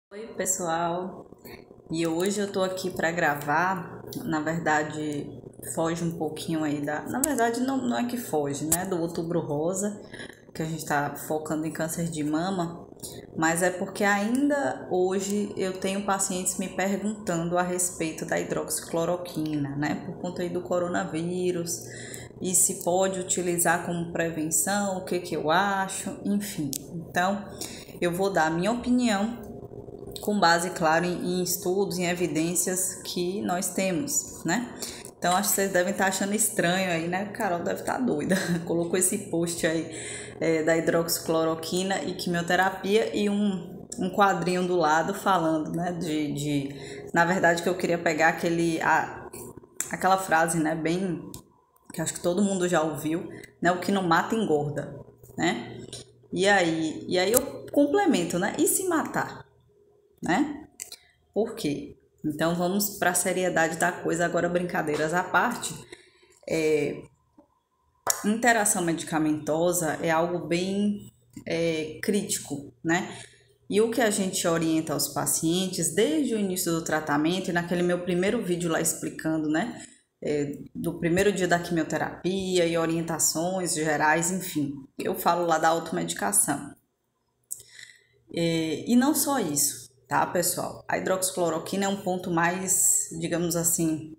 Oi, pessoal. E hoje eu tô aqui para gravar. Na verdade, foge um pouquinho aí da. Na verdade, não é que foge, né? Do Outubro Rosa, que a gente tá focando em câncer de mama, mas é porque ainda hoje eu tenho pacientes me perguntando a respeito da hidroxicloroquina, né? Por conta aí do coronavírus e se pode utilizar como prevenção, o que eu acho, enfim. Então, eu vou dar a minha opinião com base, claro, em estudos, em evidências que nós temos, né? Então, acho que vocês devem estar achando estranho aí, né? Carol deve estar doida. Colocou esse post aí da hidroxicloroquina e quimioterapia e um quadrinho do lado falando, né? Na verdade, que eu queria pegar aquela frase, né? Bem, que acho que todo mundo já ouviu, né? O que não mata engorda, né? E aí eu complemento, né? E se matar? Né? Por quê? Então vamos para a seriedade da coisa, agora brincadeiras à parte. Interação medicamentosa é algo bem crítico, né? E o que a gente orienta aos pacientes desde o início do tratamento, e naquele meu primeiro vídeo lá explicando, né? Do primeiro dia da quimioterapia e orientações gerais, enfim, eu falo lá da automedicação. E não só isso, tá, pessoal? A hidroxicloroquina é um ponto mais, digamos assim,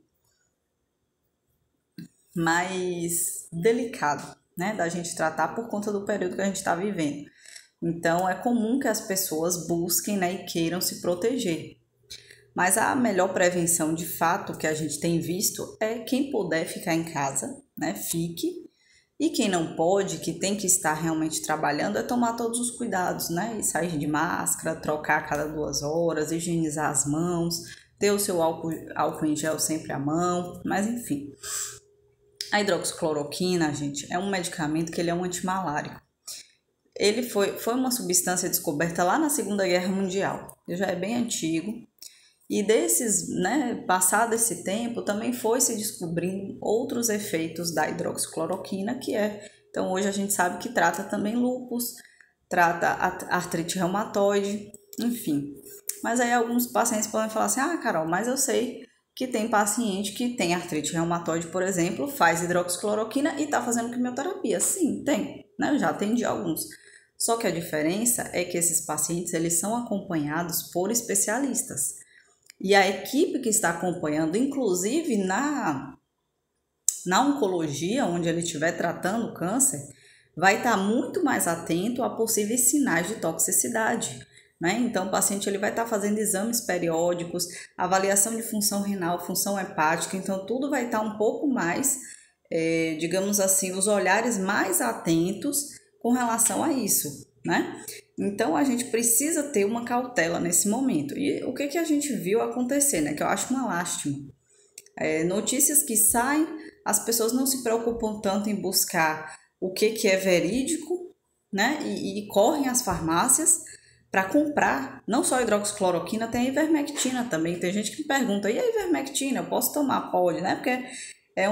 mais delicado, né, da gente tratar por conta do período que a gente está vivendo. Então, é comum que as pessoas busquem, né, e queiram se proteger. Mas a melhor prevenção, de fato, que a gente tem visto é quem puder ficar em casa, né, fique. E quem não pode, que tem que estar realmente trabalhando, é tomar todos os cuidados, né? E sair de máscara, trocar a cada 2 horas, higienizar as mãos, ter o seu álcool em gel sempre à mão, mas enfim. A hidroxicloroquina, gente, é um medicamento que ele é um antimalárico. Ele foi uma substância descoberta lá na Segunda Guerra Mundial. Ele já é bem antigo. E passado esse tempo, também foi se descobrindo outros efeitos da hidroxicloroquina, então hoje a gente sabe que trata também lúpus, trata artrite reumatoide, enfim. Mas aí alguns pacientes podem falar assim, Carol, mas eu sei que tem paciente que tem artrite reumatoide, por exemplo, faz hidroxicloroquina e está fazendo quimioterapia. Sim, tem, né? Eu já atendi alguns. Só que a diferença é que esses pacientes, eles são acompanhados por especialistas. E a equipe que está acompanhando, inclusive na oncologia, onde ele estiver tratando o câncer, vai estar muito mais atento a possíveis sinais de toxicidade. Né? Então, o paciente ele vai estar fazendo exames periódicos, avaliação de função renal, função hepática, então tudo vai estar um pouco mais, digamos assim, os olhares mais atentos com relação a isso, né? Então a gente precisa ter uma cautela nesse momento. E o que a gente viu acontecer, né? Que eu acho uma lástima. Notícias que saem, as pessoas não se preocupam tanto em buscar o que é verídico, né? E correm às farmácias para comprar, não só a hidroxicloroquina, tem a ivermectina também. Tem gente que me pergunta, e a ivermectina, eu posso tomar? Pode, né? Porque é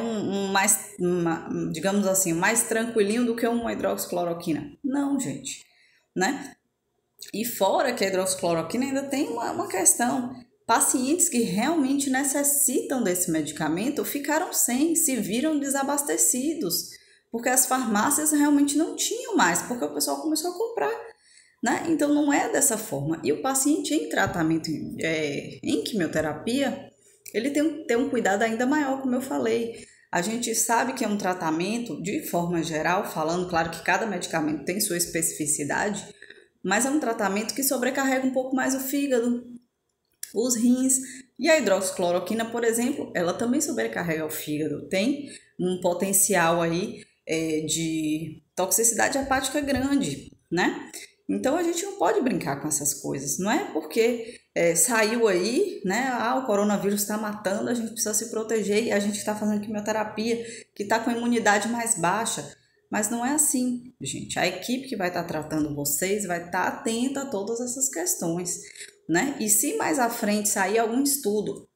digamos assim, mais tranquilinho do que uma hidroxicloroquina. Não, gente, né? E fora que a hidroxicloroquina ainda tem uma questão. Pacientes que realmente necessitam desse medicamento ficaram sem, se viram desabastecidos, porque as farmácias realmente não tinham mais, porque o pessoal começou a comprar, né? Então não é dessa forma. E o paciente em tratamento, em quimioterapia, ele tem que ter um cuidado ainda maior, como eu falei. A gente sabe que é um tratamento, de forma geral, falando, claro que cada medicamento tem sua especificidade, mas é um tratamento que sobrecarrega um pouco mais o fígado, os rins. E a hidroxicloroquina, por exemplo, ela também sobrecarrega o fígado. Tem um potencial aí de toxicidade hepática grande, né? Então a gente não pode brincar com essas coisas. Não é porque saiu aí, né? O coronavírus está matando, a gente precisa se proteger e a gente está fazendo quimioterapia, que está com a imunidade mais baixa. Mas não é assim, gente. A equipe que vai estar tratando vocês vai estar atenta a todas essas questões, né? E se mais à frente sair algum estudo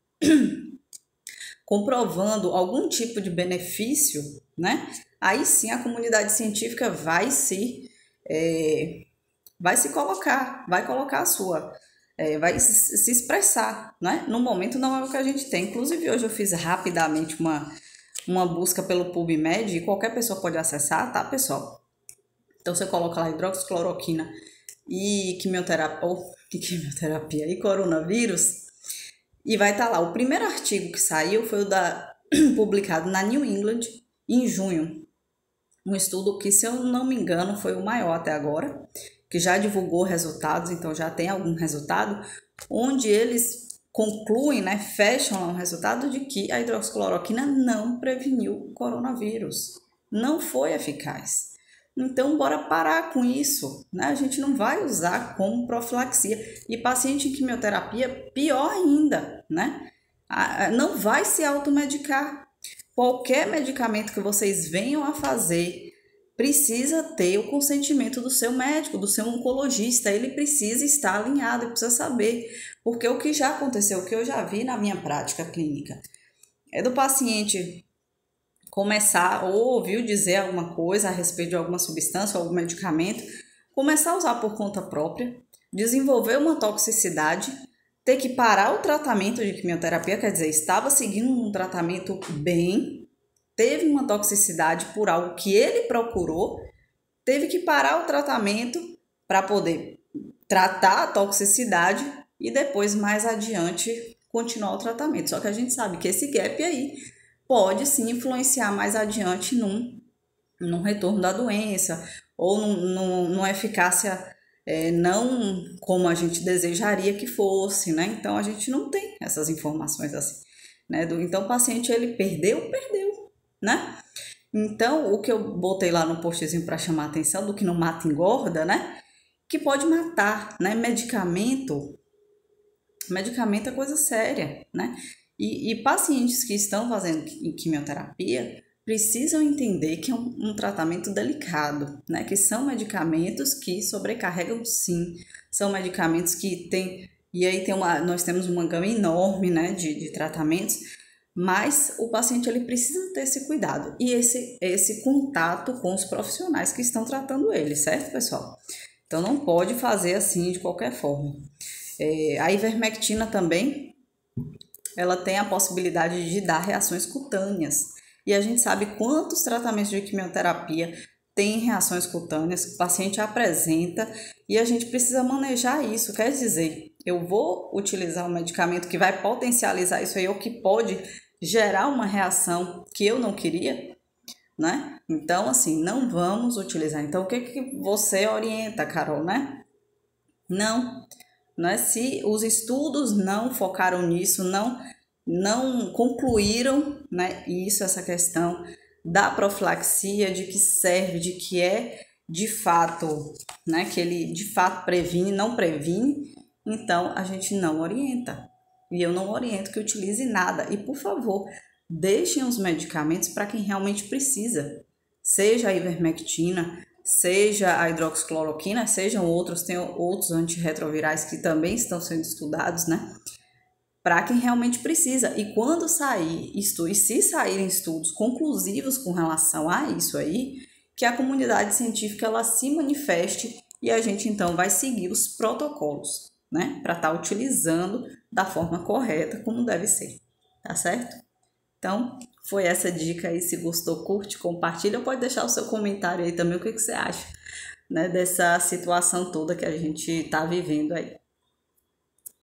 comprovando algum tipo de benefício, né? Aí sim a comunidade científica vai se colocar, vai colocar vai se expressar, né? No momento não é o que a gente tem. Inclusive hoje eu fiz rapidamente uma busca pelo PubMed e qualquer pessoa pode acessar, tá, pessoal? Então você coloca lá hidroxicloroquina e quimioterapia e coronavírus e vai estar lá. O primeiro artigo que saiu foi publicado na New England em junho. Um estudo que, se eu não me engano, foi o maior até agora, que já divulgou resultados, então já tem algum resultado, onde eles concluem, né, fecham lá um resultado de que a hidroxicloroquina não preveniu o coronavírus, não foi eficaz. Então, bora parar com isso, né? A gente não vai usar como profilaxia. E paciente em quimioterapia, pior ainda, né? Não vai se automedicar. Qualquer medicamento que vocês venham a fazer precisa ter o consentimento do seu médico, do seu oncologista. Ele precisa estar alinhado, ele precisa saber. Porque o que já aconteceu, o que eu já vi na minha prática clínica, é do paciente começar ou ouviu dizer alguma coisa a respeito de alguma substância ou algum medicamento, começar a usar por conta própria, desenvolver uma toxicidade, ter que parar o tratamento de quimioterapia, quer dizer, estava seguindo um tratamento bem, teve uma toxicidade por algo que ele procurou, teve que parar o tratamento para poder tratar a toxicidade e depois, mais adiante, continuar o tratamento. Só que a gente sabe que esse gap aí pode sim influenciar mais adiante num retorno da doença ou numa eficácia não como a gente desejaria que fosse, né? Então a gente não tem essas informações assim, né? Então o paciente ele perdeu, né? Então o que eu botei lá no postzinho para chamar a atenção do que não mata engorda, né? Que pode matar, né? Medicamento é coisa séria, né? E pacientes que estão fazendo quimioterapia precisam entender que é um tratamento delicado, né? Que são medicamentos que sobrecarregam, sim. São medicamentos que tem... E aí nós temos uma gama enorme, né, de tratamentos, mas o paciente ele precisa ter esse cuidado e esse contato com os profissionais que estão tratando ele, certo, pessoal? Então não pode fazer assim de qualquer forma. A ivermectina também, ela tem a possibilidade de dar reações cutâneas. E a gente sabe quantos tratamentos de quimioterapia têm reações cutâneas que o paciente apresenta e a gente precisa manejar isso. Quer dizer, eu vou utilizar um medicamento que vai potencializar isso aí ou que pode gerar uma reação que eu não queria, né? Então, assim, não vamos utilizar. Então, o que você orienta, Carol, né? Não, né? Se os estudos não focaram nisso, não concluíram, né, essa questão da profilaxia, de que serve, de que é de fato, né, que ele de fato previne, não previne, então a gente não orienta. E eu não oriento que utilize nada. E por favor, deixem os medicamentos para quem realmente precisa. Seja a ivermectina, seja a hidroxicloroquina, sejam outros, tem outros antirretrovirais que também estão sendo estudados, né? Para quem realmente precisa. E quando sair estudos, se saírem estudos conclusivos com relação a isso aí, que a comunidade científica ela se manifeste e a gente então vai seguir os protocolos, né? Para estar utilizando da forma correta, como deve ser, tá certo? Então, foi essa dica aí. Se gostou, curte, compartilha. Pode deixar o seu comentário aí também, o que você acha, né, dessa situação toda que a gente está vivendo aí.